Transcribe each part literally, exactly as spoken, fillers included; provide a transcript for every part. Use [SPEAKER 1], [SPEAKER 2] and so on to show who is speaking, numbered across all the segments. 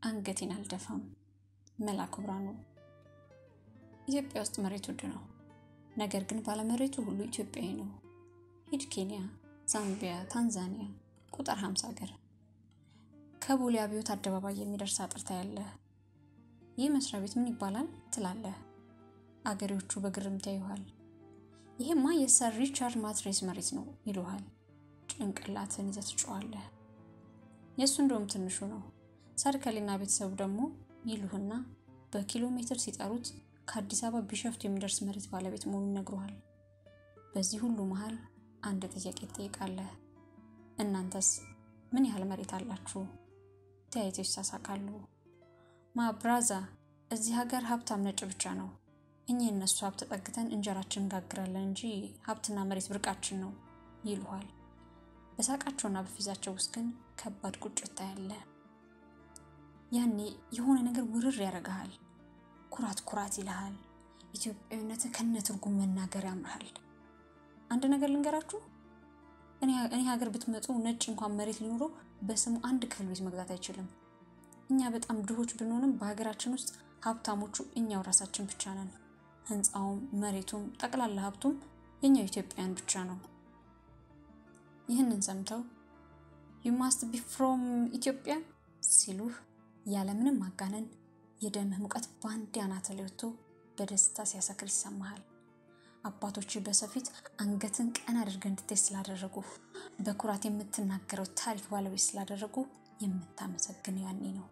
[SPEAKER 1] አንገቴን አልደፋም። መላኩ ብራኑ። ኢትዮጵያ ውስጥ መሬት ውድ ነው። ነገር ግን ባለመሬቱ ሁሉ ኢትዮጵያዊ ነው። ሂድ ኬንያ፣ ዛምቢያ፣ ታንዛኒያ ቁጥር ሃምሳ ሀገር ከቦሌ አብዮት አደባባይ የሚደርስ አጥርታ ያለ ይህ መስሪያ ቤት ምን ይባላል ትላለህ? አገሬዎቹ በግርምት ያዩሃል። ይሄማ የሰር ሪቻርድ ማትሬስ መሬት ነው ይሉሃል። ጭንቅላትን ይዘህ ትጮኻለህ። የሱ እንደውም ትንሹ ነው። ሰርከልና ቤተሰቡ ደግሞ ይሉህና በኪሎ ሜትር ሲጠሩት ከአዲስ አበባ ቢሸፍቱ የሚደርስ መሬት ባለቤት መሆኑን ይነግሩሃል። በዚህ ሁሉ መሃል አንድ ጥያቄ ትጠይቃለህ። እናንተስ ምን ያህል መሬት አላችሁ? ተያይተው ይሳሳቃሉ። ማብራዛ እዚህ ሀገር ሀብታም ነጭ ብቻ ነው። እኛ እነሱ ሀብት ተጠግተን እንጀራችን እንጋግራለን እንጂ ሀብትና መሬት ብርቃችን ነው ይሉሃል። በሳቃቸውና በፊዛቸው ውስጥ ግን ከባድ ቁጭት ታያለ። ያኔ የሆነ ነገር ውርር ያረጋሃል። ኩራት ኩራት ይልሃል። ኢትዮጵያዊነትህ ከነትርጉም መናገር ያምራል። አንድ ነገር ልንገራችሁ። እኔ እኔ ሀገር ብትመጡ ነጭ እንኳን መሬት ሊኖሩ በስሙ አንድ ክፍል ቤት መግዛት አይችልም። እኛ በጣም ድሆች ብንሆንም በሀገራችን ውስጥ ሀብታሞቹ እኛው ራሳችን ብቻ ነን። ህንጻውም መሬቱም ጠቅላላ ሀብቱም የኛው ኢትዮጵያውያን ብቻ ነው። ይህንን ሰምተው you must be from Ethiopia ሲሉህ ያለምንም ማጋነን የደምህ ሙቀት ባንድ ያናተ ለውቶ በደስታ ሲያሰክር ይሰማሃል። አባቶች በሰፊት አንገትን ቀና አድርገህ እንድትስ ስላደረጉ በኩራት የምትናገረው ታሪክ ባለቤት ስላደረጉ የምታመሰግን ያኔ ነው።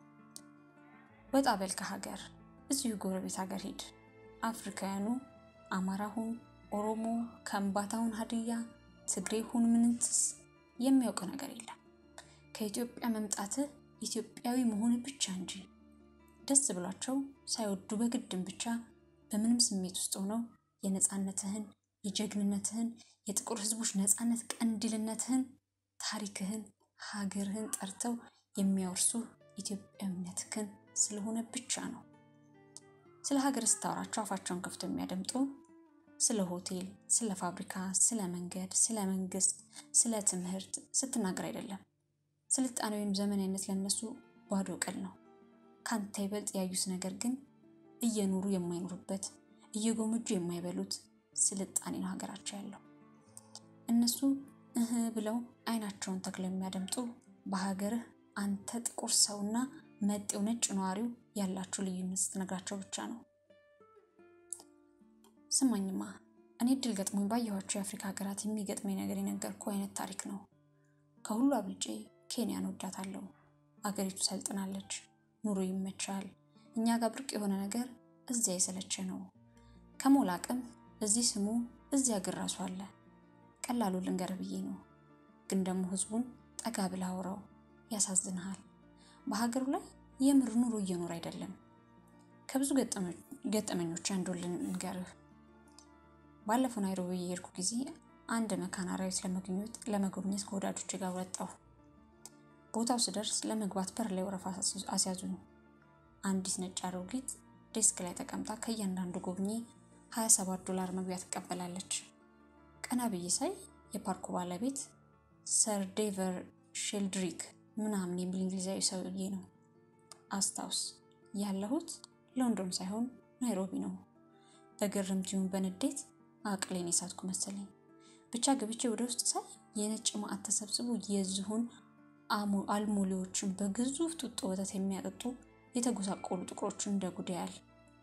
[SPEAKER 1] ወጣ በል ከሀገር እዚሁ ጎረቤት ሀገር ሂድ። አፍሪካውያኑ አማራሁን፣ ኦሮሞ፣ ከምባታውን፣ ሀዲያ፣ ትግሬሁን ምንንትስ የሚያውቀው ነገር የለም። ከኢትዮጵያ መምጣት ኢትዮጵያዊ መሆን ብቻ እንጂ ደስ ብሏቸው ሳይወዱ በግድም ብቻ በምንም ስሜት ውስጥ ሆነው የነጻነትህን፣ የጀግንነትህን፣ የጥቁር ህዝቦች ነጻነት ቀንዲልነትህን፣ ታሪክህን፣ ሀገርህን ጠርተው የሚያወርሱ ኢትዮጵያዊነትህን ስለሆነ ብቻ ነው። ስለ ሀገር ስታወራቸው አፋቸውን ከፍተው የሚያደምጡ ስለ ሆቴል፣ ስለ ፋብሪካ፣ ስለ መንገድ፣ ስለ መንግስት፣ ስለ ትምህርት ስትናገር አይደለም። ስልጣኔ ወይም ዘመናዊነት ለነሱ ባዶ ቀል ነው። ካንተ ይበልጥ ያዩት ነገር ግን እየኖሩ የማይኖሩበት እየጎመጁ የማይበሉት ስልጣኔ ነው ሀገራቸው ያለው። እነሱ እህ ብለው አይናቸውን ተክለው የሚያደምጡ በሀገርህ አንተ ጥቁር ሰውና መጤው ነጭ ነዋሪው ያላችሁ ልዩነት ስትነግራቸው ብቻ ነው። ስማኝማ እኔ ድል ገጥሞኝ ባየኋቸው የአፍሪካ ሀገራት የሚገጥመኝ ነገር የነገርኩ አይነት ታሪክ ነው። ከሁሉ አብልጬ ኬንያን ወዳታለሁ። አገሪቱ ሰልጥናለች፣ ኑሮ ይመቻል። እኛ ጋር ብርቅ የሆነ ነገር እዚያ የሰለቸ ነው። ከሞላቅም እዚህ ስሙ እዚያ ግራሱ አለ። ቀላሉ ልንገር ብዬ ነው። ግን ደግሞ ህዝቡን ጠጋ ብላ አውራው ያሳዝናል። በሀገሩ ላይ የምር ኑሮ እየኖር አይደለም። ከብዙ ገጠመኞች አንዱ ልንገርህ። ባለፈው ናይሮቢ የሄድኩ ጊዜ አንድ መካነ አራዊት ለመግኘት ለመጎብኘት ከወዳጆቼ ጋር ወጣሁ። ቦታው ስደርስ ለመግባት በር ላይ ወረፋ አስያዙኝ። አንዲት ነጭ አሮጊት ዴስክ ላይ ተቀምጣ ከእያንዳንዱ ጎብኚ ሃያ ሰባት ዶላር መግቢያ ትቀበላለች። ቀና ብዬ ሳይ የፓርኩ ባለቤት ሰር ዴቨር ሼልድሪክ ምናምን የሚል እንግሊዛዊ ሰውዬ ነው። አስታውስ ያለሁት ሎንዶን ሳይሆን ናይሮቢ ነው። በግርምቲውን በንዴት አቅሌን የሳትኩ መሰለኝ። ብቻ ገብቼ ወደ ውስጥ ሳይ የነጭ ማዕት ተሰብስቦ የዝሆን አልሞሌዎችን በግዙፍ ጡጦ ወተት የሚያጠጡ የተጎሳቆሉ ጥቁሮችን እንደጉዳያል።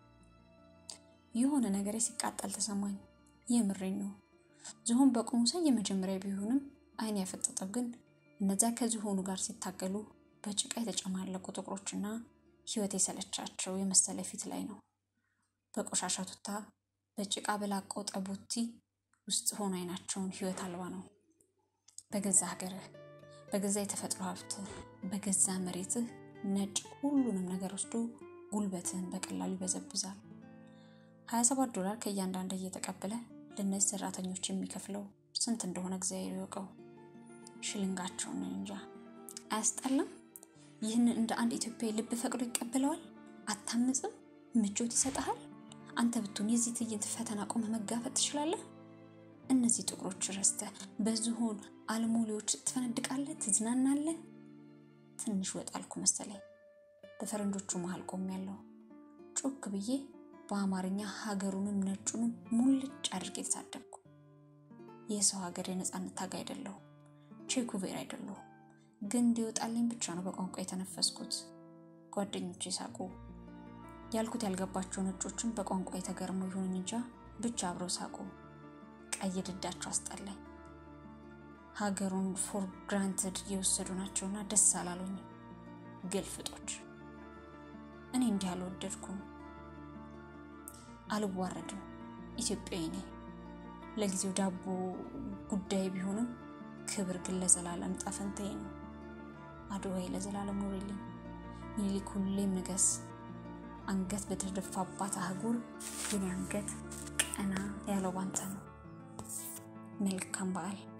[SPEAKER 1] የሆነ ነገር ሲቃጠል ተሰማኝ። የምሬን ነው። ዝሆን በቆሙ ሳይ የመጀመሪያ ቢሆንም አይን ያፈጠጠው ግን እነዛ ከዝሆኑ ጋር ሲታገሉ በጭቃ የተጨማለቁ ጥቁሮችና ህይወት የሰለቻቸው የመሰለ ፊት ላይ ነው። በቆሻሻ ቱታ በጭቃ በላቀው ጠቦቲ ውስጥ ሆኖ አይናቸውን ህይወት አልባ ነው። በገዛ ሀገርህ፣ በገዛ የተፈጥሮ ሀብት፣ በገዛ መሬትህ ነጭ ሁሉንም ነገር ወስዶ ጉልበትን በቀላሉ ይበዘብዛል። ሃያ ሰባት ዶላር ከእያንዳንዱ እየተቀበለ ለነዚህ ሰራተኞች የሚከፍለው ስንት እንደሆነ እግዚአብሔር ይወቀው። ሽልንጋቸውን እንጃ። አያስጠላም? ይህን እንደ አንድ ኢትዮጵያዊ ልብ ፈቅዶ ይቀበለዋል? አታምጽም? ምቾት ይሰጣል? አንተ ብትሆን የዚህ ትዕይንት ፈተና ቆመ መጋፈጥ ትችላለህ? እነዚህ ጥቁሮች ረስተህ በዝሆን አልሞሌዎች ትፈነድቃለህ፣ ትዝናናለህ። ትንሽ ወጣልኩ መሰለኝ። በፈረንጆቹ መሃል ቆሜያለሁ። ጮክ ብዬ በአማርኛ ሀገሩንም ነጩንም ሙልጭ አድርጌ ተሳደብኩ። የሰው ሀገር የነጻነት ታጋይ አይደለሁ፣ ቼኩቬር አይደለሁ። ግን እንዲወጣልኝ ብቻ ነው በቋንቋ የተነፈስኩት። ጓደኞቼ ሳቁ። ያልኩት ያልገባቸው ነጮችን በቋንቋ የተገረመው ይሁን እንጃ ብቻ አብረው ሳቁ። ቀይ ድዳቸው አስጠላኝ። ሀገሩን ፎር ግራንትድ የወሰዱ ናቸውና ደስ አላሉኝ። ግልፍጦች። እኔ እንዲህ አልወደድኩም። አልዋረድም። ኢትዮጵያዊ ነኝ። ለጊዜው ዳቦ ጉዳይ ቢሆንም ክብር ግን ለዘላለም ጣፈንታዬ ነው። አድዋይ ለዘላለም ኑርልኝ። ምኒልክ ሁሌም ንገስ። አንገት በተደፋባት አህጉር የኔ አንገት ቀና ያለው ባንተ ነው። መልካም በዓል።